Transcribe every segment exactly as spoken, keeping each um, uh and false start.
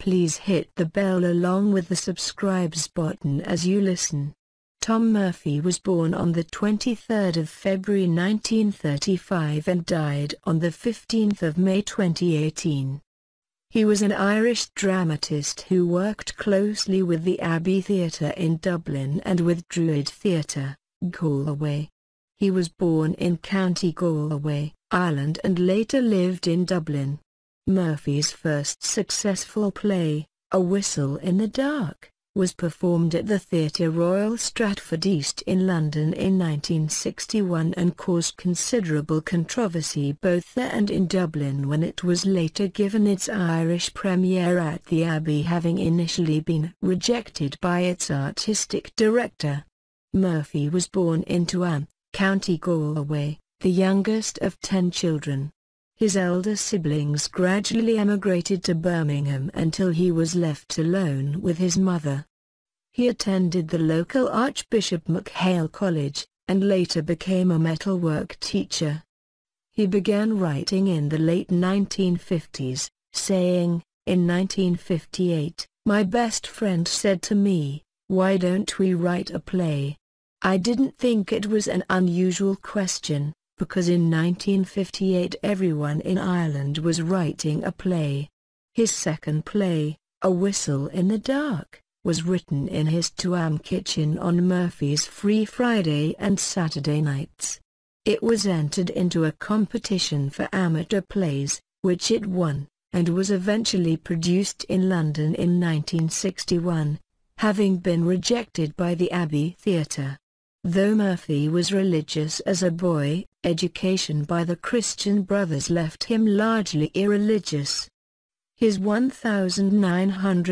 Please hit the bell along with the subscribes button as you listen. Tom Murphy was born on the twenty-third of February nineteen thirty-five and died on the fifteenth of May twenty eighteen. He was an Irish dramatist who worked closely with the Abbey Theatre in Dublin and with Druid Theatre, Galway. He was born in County Galway, Ireland, and later lived in Dublin. Murphy's first successful play, A Whistle in the Dark, was performed at the Theatre Royal Stratford East in London in nineteen sixty-one and caused considerable controversy both there and in Dublin when it was later given its Irish premiere at the Abbey, having initially been rejected by its artistic director. Murphy was born in Tuam, County Galway, the youngest of ten children. His elder siblings gradually emigrated to Birmingham until he was left alone with his mother. He attended the local Archbishop McHale College, and later became a metalwork teacher. He began writing in the late nineteen fifties, saying, in nineteen fifty-eight, "My best friend said to me, 'Why don't we write a play?' I didn't think it was an unusual question, because in nineteen fifty-eight everyone in Ireland was writing a play." His second play, A Whistle in the Dark, was written in his Tuam kitchen on Murphy's free Friday and Saturday nights. It was entered into a competition for amateur plays, which it won, and was eventually produced in London in nineteen sixty-one, having been rejected by the Abbey Theatre. Though Murphy was religious as a boy, education by the Christian Brothers left him largely irreligious. His nineteen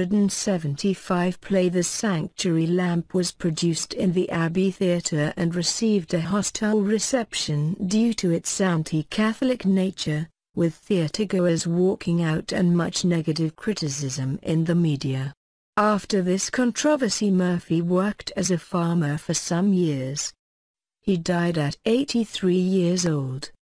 seventy-five play The Sanctuary Lamp was produced in the Abbey Theatre and received a hostile reception due to its anti-Catholic nature, with theatregoers walking out and much negative criticism in the media. After this controversy, Murphy worked as a farmer for some years. He died at eighty-three years old.